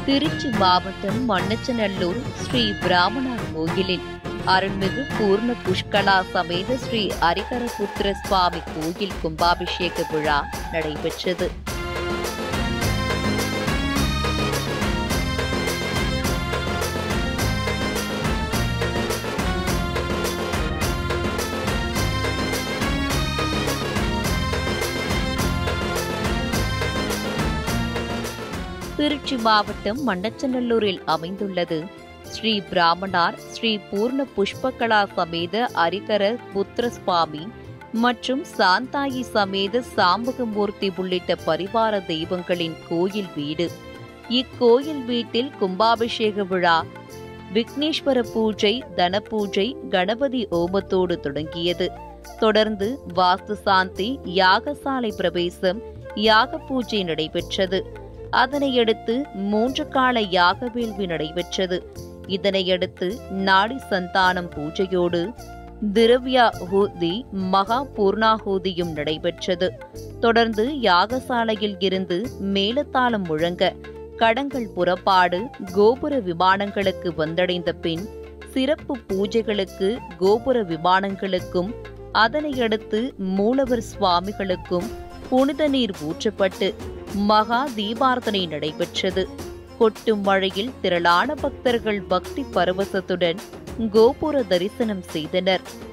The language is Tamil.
திருச்சி மாவட்டம் மண்ணச்சநல்லூர் ஸ்ரீ பிராமணர் கோயிலில் அருள்மிகு பூர்ண புஷ்கலா சமேத ஸ்ரீ ஹரிஹரபுத்திர சுவாமி கோயில் கும்பாபிஷேக விழா நடைபெற்றது. திருச்சி மாவட்டம் மண்ணச்சநல்லூரில் அமைந்துள்ளது ஸ்ரீ பிராமணார் ஸ்ரீ பூர்ண புஷ்பகலா சமேத ஹரிஹர புத்திர சுவாமி மற்றும் சாந்தாயி சமேத சாம்பகமூர்த்தி உள்ளிட்ட பரிவார தெய்வங்களின் கோயில் வீடு. இக்கோயில் வீட்டில் கும்பாபிஷேக விழா விக்னேஸ்வர பூஜை, தன பூஜை, கணபதி ஹோமத்தோடு தொடங்கியது. தொடர்ந்து வாஸ்து சாந்தி, யாகசாலை பிரவேசம், யாக பூஜை நடைபெற்றது. அதனையடுத்து 3 கால யாக வேள்வி நடைபெற்றது. இதனையடுத்து நாடி சந்தானம் பூஜையோடு திரவியாஹூதி, மகா பூர்ணாஹூதியும் நடைபெற்றது. தொடர்ந்து யாகசாலையில் இருந்து மேலத்தாளம் முழங்க கடங்கள் புறப்பாடு கோபுர விமானங்களுக்கு வந்தடைந்த பின் சிறப்பு பூஜைகளுக்கு கோபுர விமானங்களுக்கும் அதனையடுத்து மூலவர் சுவாமிகளுக்கும் புனித நீர் ஊற்றப்பட்டு மகா தீபார்த்தனை நடைபெற்றது. கொட்டும் மழையில் திரளான பக்தர்கள் பக்தி பரவசத்துடன் கோபுர தரிசனம் செய்தனர்.